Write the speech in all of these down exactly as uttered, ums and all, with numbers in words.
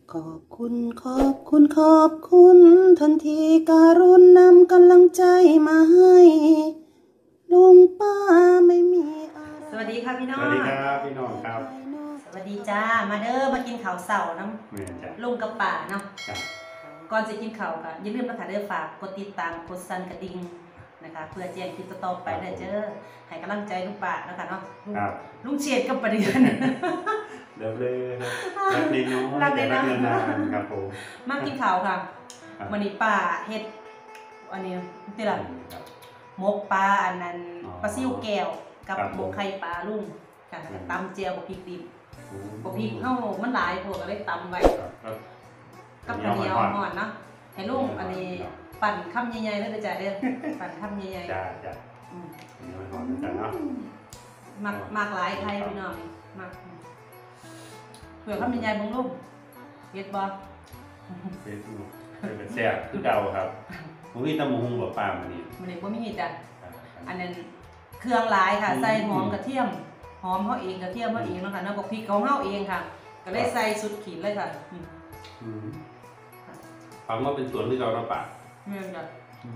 ขอบคุณขอบคุณขอบคุณทันทีการุณนำกำลังใจมาให้ลุงป้าไม่มีอะไรสวัสดีค่ะพี่น้องสวัสดีครับพี่น้องครับสวัสดีจ้ามาเด้อมากินข้าวเสาร์น้ำลุงกับป่าเนาะก่อนจะกินข้าวก็อย่าลืมนะคะเด้อฝากกดติดตามกดสั่นกระดิ่งนะคะเพื่อแจ้งคลิปต่อไปได้เจอให้กำลังใจลุงป่านะคะเนาะลุงเฉียดกับประเดือนเดี๋ยวเลยรักในน้องรักในนานครับผมมากินข้าวค่ะวันนี้ป่าเฮ็ดอันนี้ติละมกปลาอันนั้นปลาซิ่วแก้วกับมกไข่ปลาลุงค่ะตำเจียวกับพริกดิบกับพริกเข้ามันหลายพวกก็ได้ตำไว้กับข้าวเหนียวห่อนเนาะให้ลุงอันนี้ปั่นคำใหญ่ๆเลยจ้ะเด้อปั่นคำใหญ่ๆจ้าจ้าเหนียวห่อนจ้ะเนาะมากมากหลายไทยพี่น้องมากเผื่อคำใหญ่ๆบางลูกเฮ็ดบ่เฮ็ดลูกเป็นแซ่บคือเก่าครับผมมีตำมะฮุงบ่ปลามื้อนี้มื้อนี้บ่มีจ้ะอันนั้นเครื่องหลายค่ะใส่หอมกระเทียมหอมเฮาเองกระเทียมเฮาเองเนาะค่ะเนาะกับพริกของเฮาเองค่ะก็เลยใส่สุดขีดเลยค่ะอืมฟังว่าเป็นสวนที่เราเนาะป่ะแม่นจ้ะ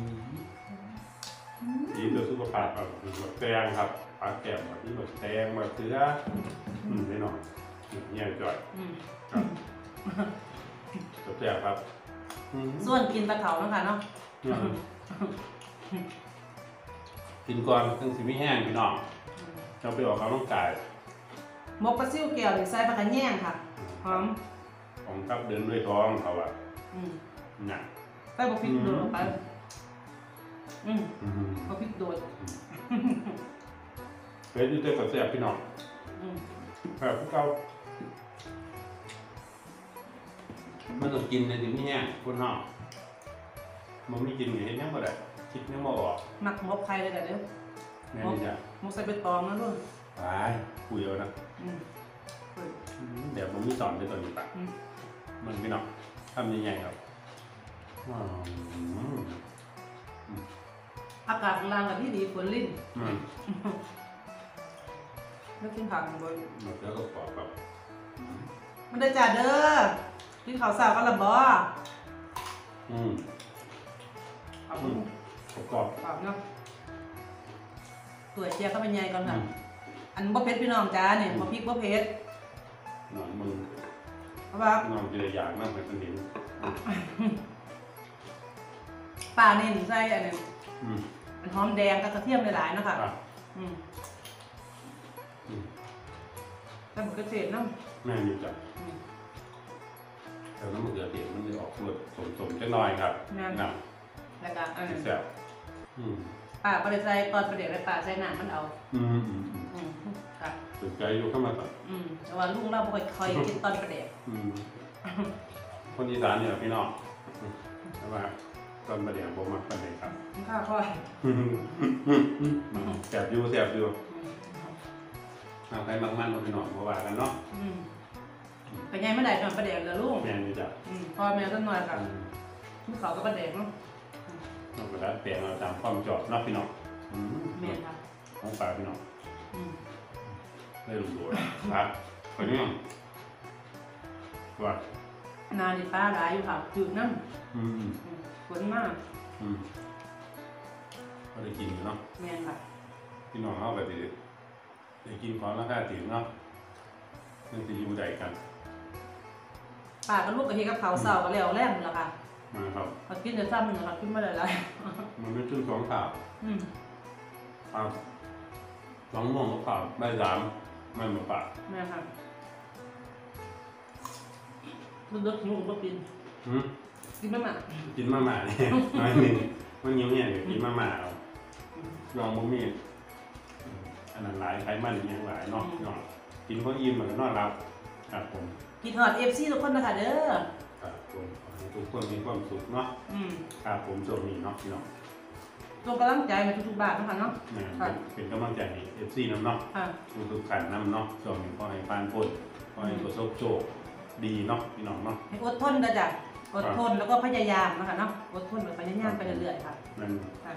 ดีต่อสุขภาพครับแบบแตงครับปลาแก้วแบบนี้แบบแตงแบบเสืออืมแน่นอนเนี่ยจ่อยจบแล้วครับส่วนกินปลาเผาเนาะค่ะเนาะกินก่อนตั้งสิไม่แห้งพี่น้องเราไปออกกำลังกายมกปลาซิ่วแก้วหรือใส่ปลากระแยงค่ะหอมของกับเดินด้วยท้องเขาอะหนักใส่บะพริกโดดลงไปอืมบะพริกโดดเป็นยูเต้กับแซ่บพี่น้องแบบพวกเรามันต้องกินในสิ่งที่แห้งคนนอกมันไม่กินอย่างนี้ยังก็ได้คิดยังไม่ออกหมักมกไข่เลยแต่เดี๋ยวนี่นี่จ้ะมกใส่ใบตองนะลูกไปคุยเอานะเดี๋ยวผมมีสอนในตัวนี้ปะมันพี่น้องทำยังไงครับอากาศกลางกับที่ดีฝนลิ่นแล้วกินผักบนมันก็กรอบแบบมันได้จ่าเด้อกินข้าวสาวกันละบ่อืมเอากรอบกรอบเนาะตัวเจียก็เป็นไงก่อนค่ะอันบ่เผ็ดพี่น้องจ้าเนี่ยบ่พริกบ่เผ็ดน้องมึงเพราะว่าน้องจะอยากมากเป็นคนเห็นป่าเนี่ยใส่อันนี้มันหอมแดงกับกระเทียมหลายๆนะคะอืมแต่มันก็เศษน้ำแม่มีจับแต่น้ำมันเกลือเตี๋ยวมันจะออกรสสมๆจังหน่อยครับน้ำแล้วก็อันนี้แซ่บป่าปลาใส่ตอนประเดี๋ยวไปป่าใส่หนังมันเอาอืมอืมอืมค่ะสนใจอยู่เข้ามาต่ออืมแต่ว่าลุงเราไม่ค่อยกินตอนประเดี๋ยวคนอีสานเนี่ยพี่น้องใช่ไหมตอนประเดี๋ยวผมมาประเดี๋ยวครับข้าวค่อยแซ่บอยู่แซ่บอยู่เอาใครบางมันเราพี่น้องมาว่ากันเนาะเป็นไงเมื่อไหร่ตอนประเดี๋ยวเลยลูกแม่นี่จ้ะพอแม่ต้นหน่อยค่ะทุกเขาก็ประเดี๋ยวเนาะเราก็ได้เปลี่ยนเราตามความจอบเนาะพี่น้องแม่ค่ะของป่าพี่น้องได้รู้ตัวครับคนนี้ว่านาดิป้าหลายอยู่ค่ะจืดน้ำฝนมากก็ได้กินอยู่เนาะแม่ค่ะพี่น้องเอาไปดีได้กินของราคาถึงเนาะนั่นจะอยู่ใดกันป่ากับลูกกะทิกับเขาเสากับแล้วแรกหมดแล้วค่ะนะครับเขากินจะซ้ำหนึ่งค่ะกินมาหลายๆมันไม่ขึ้นสองข่าวครับสองโมงก็ข่าวใบสามไม่มาป่าแม่ค่ะมันดึกหนูก็กินกินมาหมากินมาหมาเนี่ยน้อยนึงมันเงี้ยเนี่ยกินมาหมาเอาลองมุ้งมีอันนั้นหลายไขมันอย่างหลายเนาะเนาะกินเพราะอิ่มเหมือนนอนรับครับผมกินหอดเอฟซีทุกคนนะคะเด้อครับผมทุกคนมีความสุขเนาะครับผมโชคดีเนาะพี่น้องตัวกำลังใจในทุกๆบ้านนะคะเนาะเป็นกำลังใจให้เอฟซีน้ำเนาะทุกๆขันน้ำเนาะช่วงนี้ก็ให้ผ่านพ้นก็ให้ประสบโชคดีเนาะพี่น้องเนาะให้อดทนนะจ๊ะอดทนแล้วก็พยายามนะคะเนาะอดทนแบบพยายามไปเรื่อยๆค่ะนั่น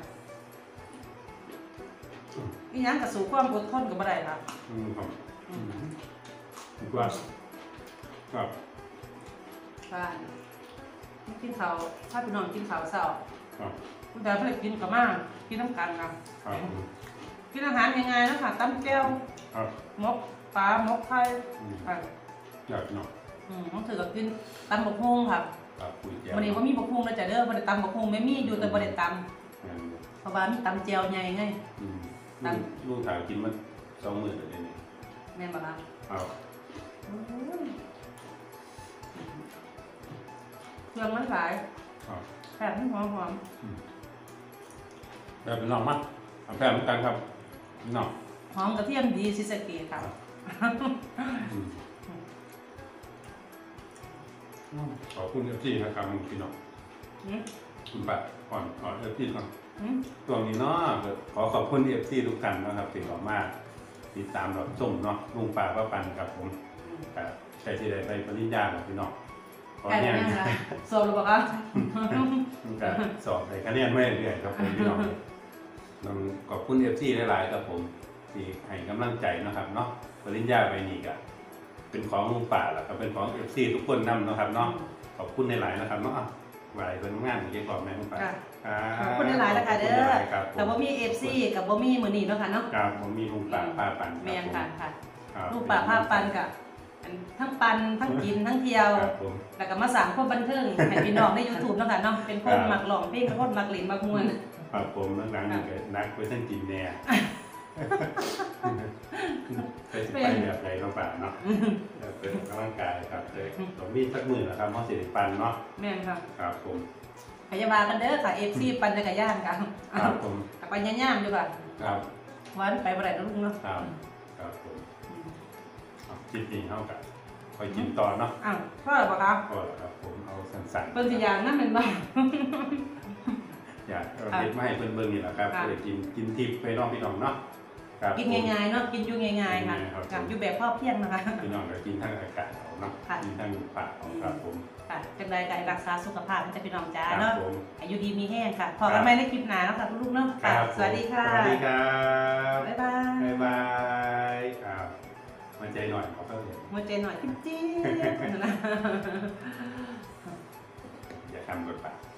อีหยังกับสู่ความอดทนกับอะไรค่ะอืมครับว่าครับบ้านกินข้าวถ้าพี่น้องกินข้าวเช้าครับคุณยายเพิ่นกินกับมากกินน้ำกันครับครับกินอาหารยังไงแล้วค่ะตำแก้วครับมกปลามกไข่อืมค่ะอยากเนาะอืมต้องถือกับกินตำบักฮุ่งครับครับคุยแก้ววันนี้ว่ามีบักฮุ่งแล้วจะเด้อบ่ได้ตำบักฮุ่งไม่มีอยู่แต่บ่ได้ตงานำเพราะว่ามีตำแจ่วใหญ่ไงอืมตามลูกถ่ายกินมันสองมื้อเลยนี่แม่นบ่ล่ะครับเครื่องมันหลายครับแซ่บมันหอมหอมแบบเป็นน้องมั้งเอาแพ้เหมือนกันครับน้องหอมกระเทียมดีสิสะเกตครับอืมขอบคุณเอฟซีนะครับพี่น้องอืมคุณป้าก่อนขอเอฟซีก่อนอืมตัวนี้เนาะขอขอบคุณเอฟซีทุกท่านนะครับที่ออกมาติดตามรับชมเนาะลุงป้าป้าปันกับผมกับใช้ที่ใดไปปริญญาของพี่น้องขอไก่เนี่ยแม่นล่ะสอบหรือเปล่าครับมันก็สอบใส่คะแนนไม่เรื่อยๆครับผมพี่น้องต้องขอบคุณเอฟซีหลายๆครับผมที่ให้กำลังใจนะครับเนาะปริญญาไปนี่ก็เป็นของลุงป้าแล้วก็เป็นของเอฟซีทุกคนนำนะครับเนาะขอบคุณในหลายๆนะครับเนาะไหวเป็นงานเกี่ยวกับแม่ลุงป้าค่ะครับขอบคุณหลายๆนะคะเด้อขบคุณหลายๆครับผมแต่ว่ามี เอฟ ซี กับบ่มีมื้อนี้เนาะค่ะเนาะครับผมมีลุงป้าป้าปันแม่นค่ะค่ะครับลูกป่าผ้าปันกับอันทั้งปันทั้งกินทั้งเที่ยวครับผมแล้วก็มาสั่งคนบันเทิงให้พี่น้องใน YouTube เนาะค่ะเนาะเป็นคนครับมักร้องเพลงเป็นคนมักเล่นมักม่วนครับผมหลังๆนี่ก็นักไปทั้งกินแน่ไปสิไปแบบไหนลุงป้าเนาะแบบเป็นกำลังกายครับเลยผมมีสักมือนะครับเพราะสิริปันเนาะแม่นค่ะครับผมพยาบาลกันเด้อค่ะ เอฟ ซี ปันจักรยานกันครับผมปันย่างๆอยู่ค่ะครับวันไปบ่ได้เนาะลุงเนาะครับครับผมเอาคลิปนี้เท่ากับคอยกินต่อเนาะอ้าวพ่อหรอเปล่าคะก็ครับผมเอาสั้นๆเพิ่นสิอย่างนั้นแม่นบ่อยากเอาเฮ็ดมาให้เพิ่นเบิ่งนี่แหละครับค่ะเพื่อกินกินทิพย์ไปน้องพี่น้องเนาะครับกินง่ายๆเนาะกินอยู่ง่ายๆค่ะง่ายๆครับค่ะอยู่แบบพ่อเพียงนะคะพี่น้องก็กินทั้งอากาศเอาเนาะค่ะกินทั้งปากเอาครับผมค่ะจังไดก็ให้รักษาสุขภาพให้พี่น้องจ้าครับเนาะผมอายุดีมีแห้งค่ะพอกันใหม่ในคลิปหน้าเนาะค่ะคุณลูกเนาะคค่ะรับสวัสดีค่ะสวัสดีครับบ๊ายบายบ๊ายบายครับมาใจหน่อยขอเพิ่มหัวใจหน่อยจิ๊บจิ๊บนะอย่าทำกดปาก